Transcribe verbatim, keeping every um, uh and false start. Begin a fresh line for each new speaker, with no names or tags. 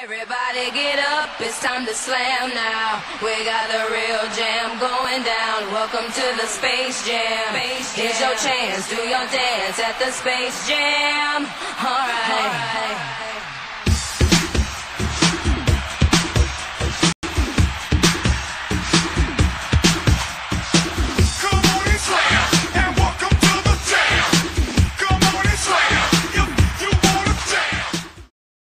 Everybody get up, it's time to slam now. We got the real jam going down. Welcome to the Space Jam. Here's your chance, do your dance at the Space Jam. Alright. All right.